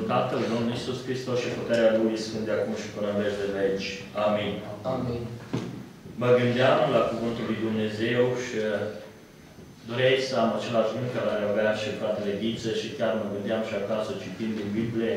Tatăl, Domnul Iisus Hristos și puterea Lui Sfânt de acum și până în veci de veci. Amin. Amin. Mă gândeam la Cuvântul lui Dumnezeu și doreai să am același gând care avea și fratele Ghiță și chiar mă gândeam și acasă citind din Biblie.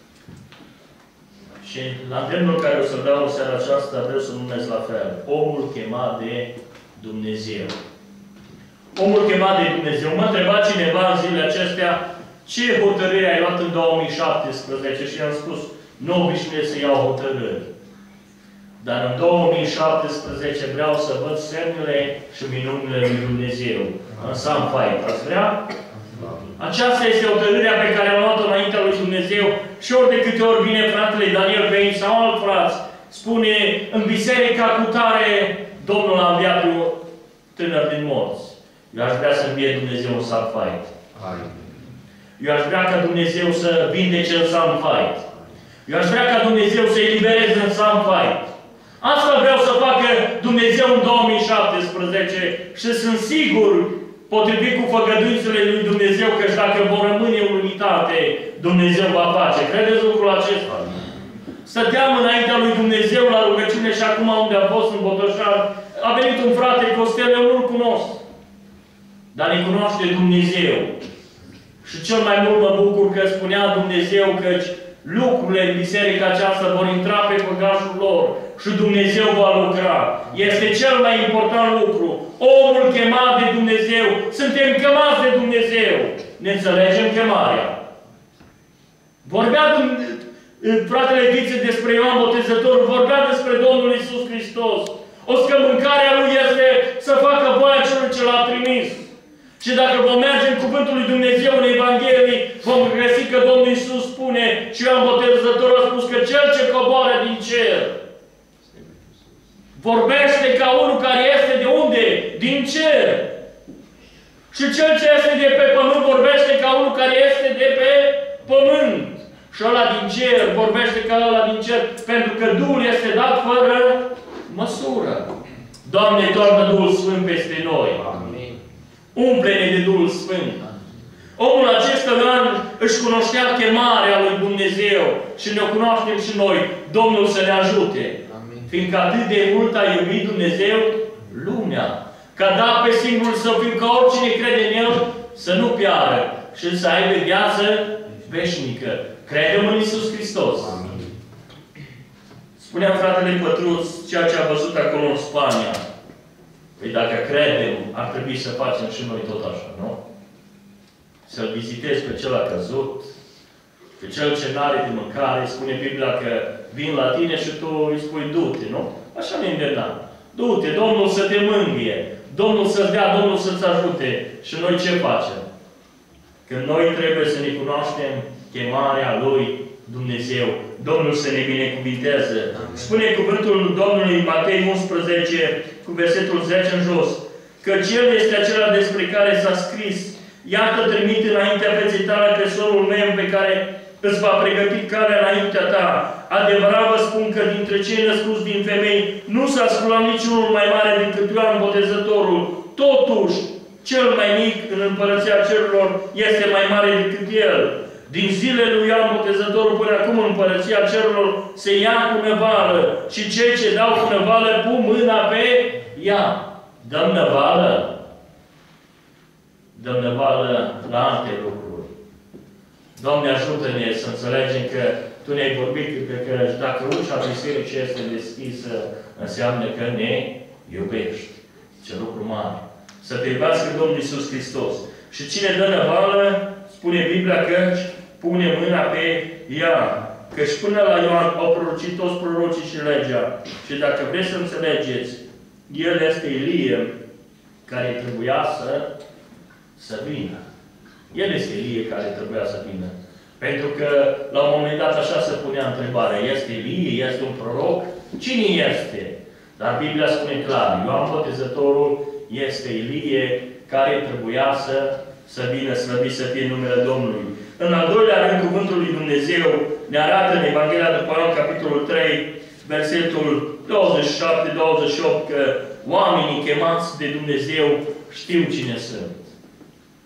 Și la îndemnul care o să dau în seara aceasta, vreau să numesc la fel. Omul chemat de Dumnezeu. Omul chemat de Dumnezeu. Mă întreba cineva în zilele acestea ce hotărâre ai luat în 2017 și i-am spus, nu obișnuiesc să iau hotărâri. Dar în 2017 vreau să văd semnele și minunile lui Dumnezeu. În Sunfight. Ați vrea? Aceasta este hotărârea pe care am luat-o înaintea lui Dumnezeu și ori de câte ori vine fratele Daniel Vein sau alt frați, spune în biserica cu tare Domnul a înviat pe un tânăr din morți. Eu aș vrea să învie Dumnezeu în Sunfight. Eu aș vrea ca Dumnezeu să vindece în Sunfight. Eu aș vrea ca Dumnezeu să elibereze în Sunfight. Asta vreau să facă Dumnezeu în 2017 și sunt sigur, potrivit cu făgăduințele lui Dumnezeu, că dacă vor rămâne în unitate, Dumnezeu va face. Credeți lucrul acesta? Stăteam înaintea lui Dumnezeu la rugăciune și acum unde am fost în Botoșan, a venit un frate Costel, eu nu-l cunosc. Dar ne cunoaște Dumnezeu. Și cel mai mult mă bucur că spunea Dumnezeu că lucrurile în biserica aceasta vor intra pe făgașul lor și Dumnezeu va lucra. Este cel mai important lucru. Omul chemat de Dumnezeu. Suntem chemați de Dumnezeu. Ne înțelegem chemarea. Vorbea fratele Ghiță despre Ioan Botezătorul, vorbea despre Domnul Iisus Hristos. O că mâncarea Lui este să facă voia celui ce L-a trimis. Și dacă vom merge în Cuvântul lui Dumnezeu, în Evanghelie, vom găsi că Domnul Iisus spune și Ioan Botezătorul a spus că Cel ce coboară din cer vorbește ca unul care este de unde? Din cer. Și Cel ce este de pe pământ vorbește ca unul care este de pe pământ. Și ăla din cer vorbește ca ăla din cer, pentru că Duhul este dat fără măsură. Doamne, toarnă Duhul Sfânt peste noi. Amin. Umple-ne de Duhul Sfânt. Omul acesta își cunoștea chemarea lui Dumnezeu și ne cunoaștem și noi. Domnul să ne ajute. Amin. Fiindcă atât de mult a iubit Dumnezeu lumea. Că a dat pe singurul Său, fiindcă oricine crede în El să nu piară și să aibă viață veșnică. Credem în Iisus Hristos. Amin. Spunea fratele Pătruț ceea ce a văzut acolo în Spania. Păi dacă credem, ar trebui să facem și noi tot așa, nu? Să-l vizitezi pe cel a căzut, pe cel ce n-are de mâncare, spune Biblia că vin la tine și tu îi spui, du-te, nu? Așa ne îndemnăm. Du-te, Domnul să te mângâie, Domnul să-ți dea, Domnul să-ți ajute. Și noi ce facem? Când noi trebuie să ne cunoaștem chemarea Lui Dumnezeu, Domnul să ne binecuvinteze. Spune cuvântul Domnului Matei 11, cu versetul 10 în jos, că Cel este acela despre care s-a scris, iată trimit înaintea feței tale pe sorul meu pe care îți va pregăti calea înaintea ta. Adevărat vă spun că dintre cei născuți din femei nu s-a sculat niciunul mai mare decât Ioan Botezătorul. Totuși, cel mai mic în împărăția cerurilor este mai mare decât el. Din zilele lui Ioan Botezătorul până acum în împărăția cerurilor se ia cu năvală și cei ce dau cu năvală pun mâna pe ea. Dăm năvală? Dăm năvală la alte lucruri. Doamne, ajută-ne să înțelegem că Tu ne-ai vorbit că dacă ușa bisericii este deschisă, înseamnă că ne iubești. Ce lucru mare! Să te iubească Domnul Iisus Hristos. Și cine dă năvală, spune Biblia că pune mâna pe ea. Căci până la Ioan au prorocit toți prorocii și legea. Și dacă vreți să înțelegeți, el este Ilie care trebuia să vină. El este Ilie care trebuia să vină. Pentru că la un moment dat așa se punea întrebarea. Este Ilie? Este un proroc? Cine este? Dar Biblia spune clar. Ioan Botezătorul este Ilie care trebuia să vină, slăvit să fie numele Domnului. În al doilea rând, Cuvântul lui Dumnezeu ne arată în Evanghelia după Ioan, capitolul 3, versetul 27-28, că oamenii chemați de Dumnezeu știu cine sunt.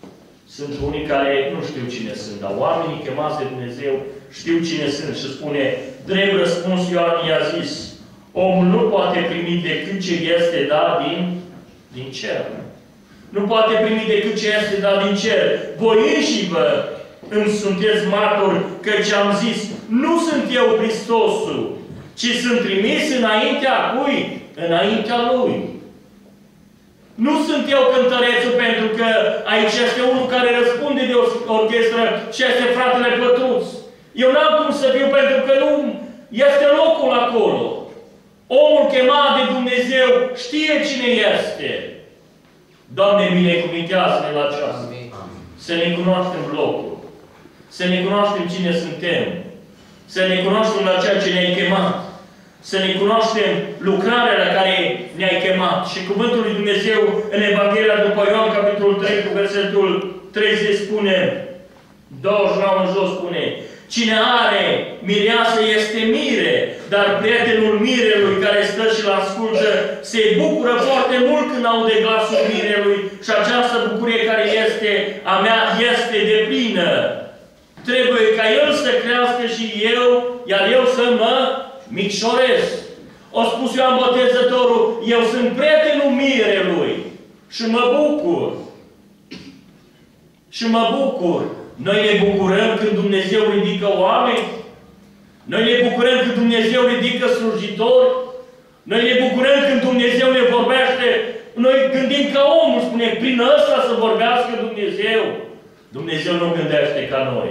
Sunt unii care nu știu cine sunt, dar oamenii chemați de Dumnezeu știu cine sunt și spune, drept răspuns Ioan i-a zis, omul nu poate primi decât ce este dat din cer. Nu poate primi decât ce este dat din cer. Voi înși-vă îmi sunteți martori, căci am zis, nu sunt eu Hristosul, ci sunt trimis înaintea cui? Înaintea Lui. Nu sunt eu cântărețul, pentru că aici este unul care răspunde de orchestră și este fratele Pătruț. Eu n-am cum să fiu, pentru că nu este locul acolo. Omul chemat de Dumnezeu știe cine este. Doamne, binecuvintează-ne la aceasta. Să ne cunoaștem locul. Să ne cunoaștem cine suntem. Să ne cunoaștem la ceea ce ne-ai chemat. Să ne cunoaștem lucrarea la care ne-ai chemat. Și cuvântul lui Dumnezeu în Evanghelia după Ioan, capitolul 3, cu versetul 30 spune, 29 în jos spune, cine are mireasă este mire, dar prietenul mirelui care stă și îl ascultă se bucură foarte mult când aude glasul mirelui și această bucurie care este a mea este deplină. Trebuie ca el să crească și eu, iar eu să mă micșorez. O spus Ioan Botezătorul, eu sunt prietenul mirelui și mă bucur. Și mă bucur. Noi ne bucurăm când Dumnezeu ridică oameni? Noi ne bucurăm când Dumnezeu ridică slujitori? Noi ne bucurăm când Dumnezeu ne vorbește? Noi gândim ca omul, spune, prin ăsta să vorbească Dumnezeu. Dumnezeu nu gândește ca noi.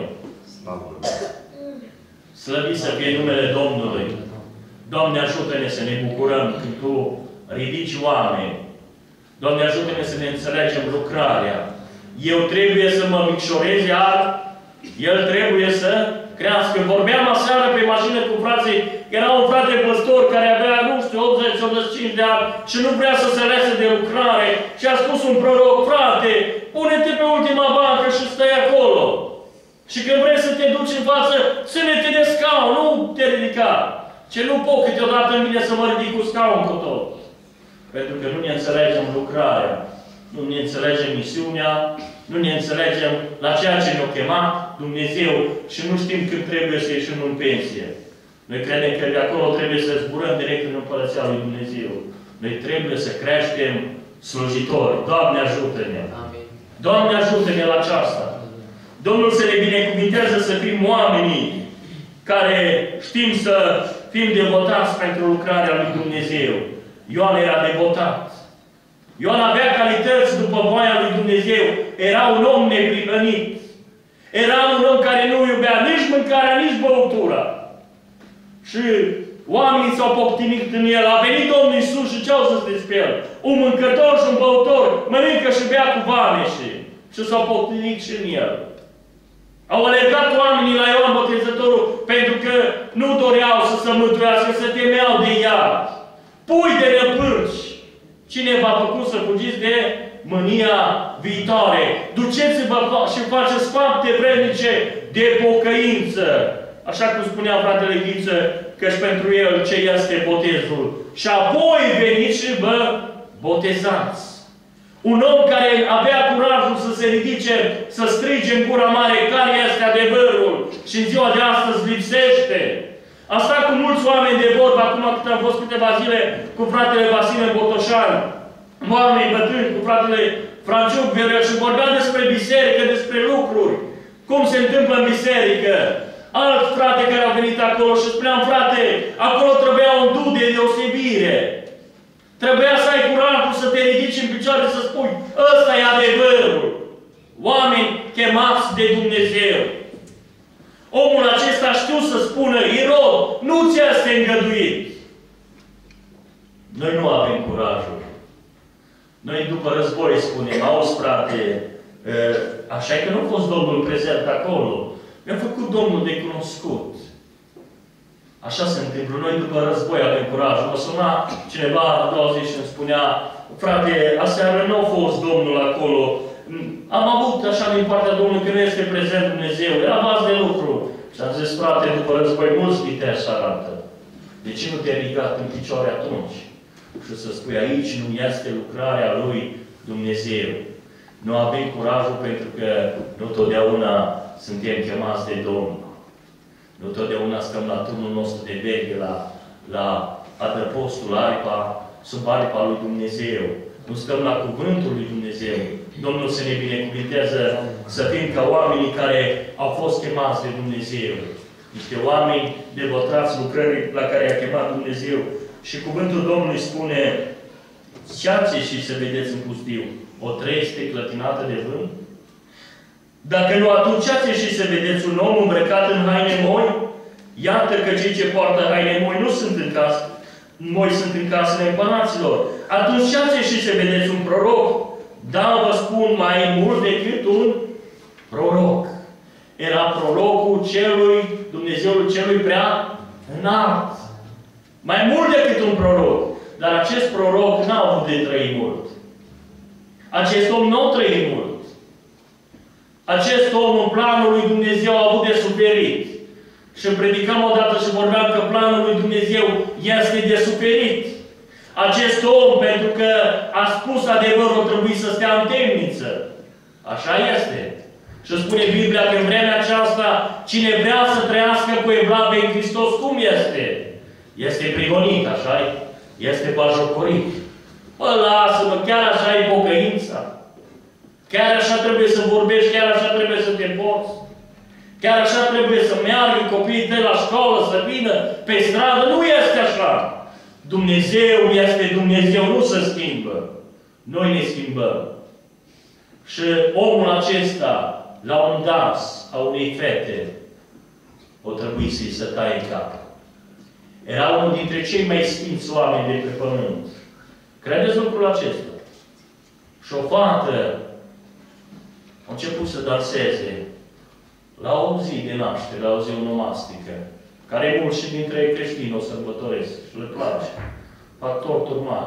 Slăvit să fie numele Domnului. Doamne, ajută-ne să ne bucurăm când Tu ridici oameni. Doamne, ajută-ne să ne înțelegem lucrarea. Eu trebuie să mă micșorez, iar el trebuie să crească. Vorbeam aseară pe mașină cu frații, era un frate păstor care avea, nu știu, 80-85 de ani și nu vrea să se lese de lucrare. Și a spus un proroc, frate, pune-te pe ultima bancă și stai acolo. Și când vrei să te duci în față, ține-te de scaun, nu te ridica. Ce nu pot câteodată în mine să mă ridic cu scaun cu tot. Pentru că nu ne înțelegem lucrarea. Nu ne înțelegem misiunea, nu ne înțelegem la ceea ce ne-a chemat Dumnezeu și nu știm când trebuie să ieșim în pensie. Noi credem că de acolo trebuie să zburăm direct în Împărăția lui Dumnezeu. Noi trebuie să creștem slujitori. Doamne, ajută-ne! Doamne, ajută-ne la aceasta! Domnul să ne binecuvintează să fim oamenii care știm să fim devotați pentru lucrarea lui Dumnezeu. Ioan era devotat. Ioan avea calități după voia lui Dumnezeu. Era un om neprihănit. Era un om care nu iubea nici mâncarea, nici băutura. Și oamenii s-au poctinit în el. A venit Domnul Iisus și ce au zis despre el? Un mâncător și un băutor mănâncă și bea cu vameșii. Și s-au poctinit și în el. Au alergat oamenii la Ioan Botezătorul pentru că nu doreau să se mântuiască, să temeau de iad. Pui de răpârci. Cine v-a făcut să fugiți de mânia viitoare? Duceți-vă și faceți fapte vrednice de pocăință. Așa cum spunea fratele Ghiță, că-și pentru el ce este botezul. Și apoi veniți și vă botezați. Un om care avea curajul să se ridice, să strige în gura mare care este adevărul și în ziua de astăzi lipsește. A stat cu mulți oameni de vorbă, acum cât am fost câteva zile cu fratele Vasile Botoșan, oameni bătrâni, cu fratele Franciuc Verăș și vorbea despre biserică, despre lucruri, cum se întâmplă în biserică. Alt frate care au venit acolo și spuneam, frate, acolo trebuia un du de deosebire. Trebuia să ai curajul să te ridici în picioare și să spui, ăsta e adevărul. Oameni chemați de Dumnezeu. Omul acesta știu să spună, Irod, nu ți este îngăduit. Noi nu avem curajul. Noi după război spunem, auzi frate, așa e că nu a fost Domnul prezent acolo. Mi-a făcut Domnul de cunoscut. Așa se întâmplă. Noi după război avem curajul. Mă suna cineva a doua zi și îmi spunea, frate, aseară nu a fost Domnul acolo. Am avut așa din partea Domnului că nu este prezent Dumnezeu. Era vas de lucru. Și am zis, frate, după război mulți viteși arată. De ce nu te-ai ridicat în picioare atunci? Și să spui, aici nu este lucrarea lui Dumnezeu. Nu avem curajul pentru că nu totdeauna suntem chemați de Domnul. Nu totdeauna stăm la turnul nostru de veche, la adăpostul, sub aripa lui Dumnezeu. Nu stăm la cuvântul lui Dumnezeu. Domnul să ne binecuvintează să fim ca oamenii care au fost chemați de Dumnezeu. Niște oameni devotați lucrării la care a chemat Dumnezeu. Și cuvântul Domnului spune: ceați și să vedeți în pustiu, o trei este clătinată de vânt? Dacă nu, atunci ceați și să vedeți un om îmbrăcat în haine moi? Iată că cei ce poartă haine moi nu sunt în casă. Moi sunt în casele împăraților. Atunci ceați și să vedeți un proroc? Da, vă spun, mai mult decât un proroc. Era prorocul Dumnezeului celui prea înalt. Mai mult decât un proroc. Dar acest proroc n-a avut de trăi mult. Acest om nu a trăit mult. Acest om, în planul lui Dumnezeu, a avut de suferit. Și predicam odată și vorbeam că planul lui Dumnezeu este de suferit. Acest om, pentru că a spus adevărul, trebuie să stea în temniță. Așa este. Și spune Biblia că în vremea aceasta, cine vrea să trăiască cu evlavie în Hristos, cum este? Este prigonit, așa-i? Este bajocorit. Bă, lasă-mă, chiar așa e pocăința. Chiar așa trebuie să vorbești, chiar așa trebuie să te poți. Chiar așa trebuie să meargă copiii tăi la școală, să vină pe stradă. Nu este așa. Dumnezeu este Dumnezeu, nu se schimbă. Noi ne schimbăm. Și omul acesta, la un dans a unei fete, o trebuie să-i se taie cap. Era unul dintre cei mai sfinți oameni de pe pământ. Credeți lucrul acesta? Și o fată a început să danseze la o zi de naștere, la o zi onomastică, care mulți și dintre creștini o sărbătoresc și le place. Fac tort urman.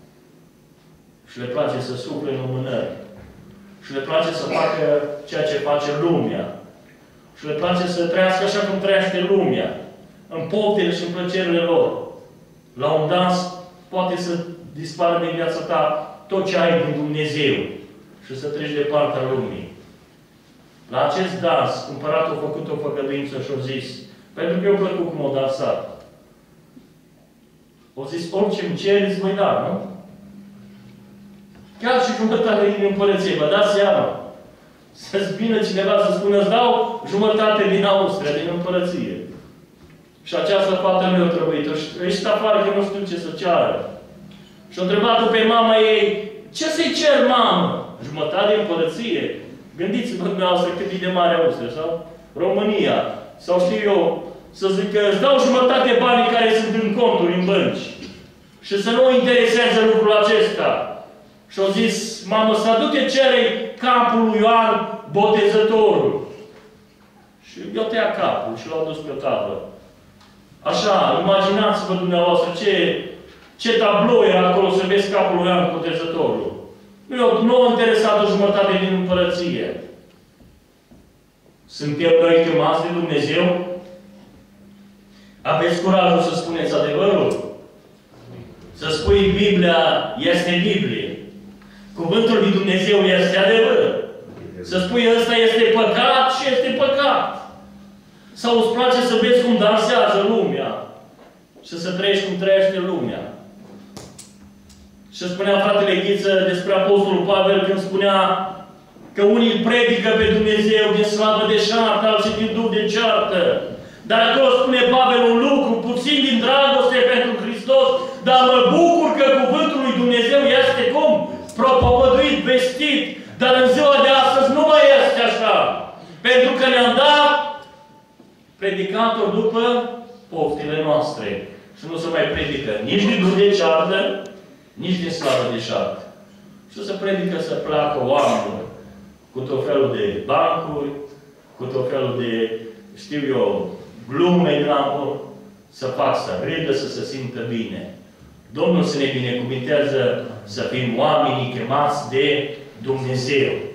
Și le place să sufle în lumânări. Și le place să facă ceea ce face lumea. Și le place să trăiască așa cum trăiește lumea. În poftele și în plăcerile lor. La un dans poate să dispară din viața ta tot ce ai din Dumnezeu. Și să treci de partea lumii. La acest dans, împăratul a făcut o făgăduință și a zis, pentru că eu plăcut cum o dansat. O zis, orice îmi ceriți, voi da, nu? Chiar și jumătate din împărăție, vă dați seama. Să-ți vină cineva să spună, îți dau jumătate din Austria, din împărăție. Și această fată nu i-a trebuit. Ești afară că nu știu ce să ceară. Și-a întrebat-o pe mama ei, ce să-i cer, mamă? Jumătate din împărăție. Gândiți-vă dumneavoastră cât e de mare Austria, sau România, sau știu eu, să zic că îți dau jumătate de banii care sunt în conturi, în bănci. Și să nu o interesează lucrul acesta. Și au zis, mamă, să aduce cerei capul lui Ioan Botezătorul. Și i-a tăiat capul și l-au dus pe o tablă. Așa, imaginați-vă dumneavoastră ce tablou era acolo să vezi capul lui Ioan Botezătorul. Nu a interesat o jumătate din împărăție. Suntem noi chemați de Dumnezeu? Aveți curajul să spuneți adevărul? Să spui Biblia este Biblie. Cuvântul lui Dumnezeu este adevăr. Să spui ăsta este păcat și este păcat. Sau îți place să vezi cum dansează lumea și să trăiești cum trăiește lumea. Și spunea fratele Ghiță despre Apostolul Pavel când spunea că unii îl predică pe Dumnezeu din slavă de șartă, alții din duh de ceartă. Dar acolo spune Pavel un lucru, puțin din dragoste pentru Hristos, dar mă bucur că cuvântul lui Dumnezeu este cum? Propovăduit, vestit. Dar în ziua de astăzi nu mai este așa. Pentru că ne-am dat predicator după poftile noastre. Și nu se mai predică nici din duh de ceartă, nici din slavă de șartă. Și se predică să placă oamenilor cu tot felul de bancuri, cu tot felul de, știu eu, glume din apă, să fac să râdă, să se simtă bine. Domnul să ne binecuvintează să fim oamenii chemați de Dumnezeu.